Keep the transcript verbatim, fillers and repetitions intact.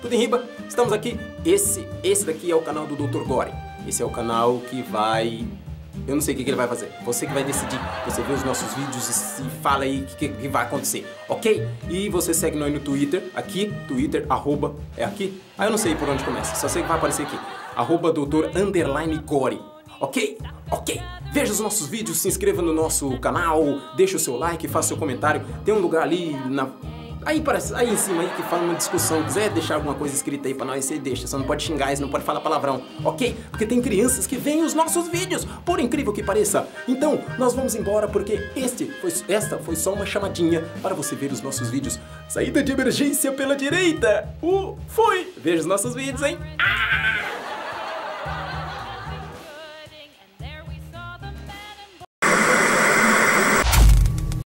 tudo em riba, estamos aqui. Esse, esse daqui é o canal do doutor Gore. Esse é o canal que vai... Eu não sei o que, que ele vai fazer. Você que vai decidir. Você vê os nossos vídeos e se fala aí o que, que vai acontecer, ok? E você segue nós no Twitter, aqui, Twitter, arroba, é aqui? Ah, eu não sei por onde começa, só sei que vai aparecer aqui. Arroba doutor underline Gore, ok? Ok. Veja os nossos vídeos, se inscreva no nosso canal, deixa o seu like, faça seu comentário. Tem um lugar ali na... Aí, parece, aí em cima aí que fala uma discussão, quiser deixar alguma coisa escrita aí pra nós, você deixa, você não pode xingar, você não pode falar palavrão, ok? Porque tem crianças que veem os nossos vídeos, por incrível que pareça. Então, nós vamos embora porque este foi, esta foi só uma chamadinha para você ver os nossos vídeos. Saída de emergência pela direita, uh, foi! Veja os nossos vídeos, hein? Ah!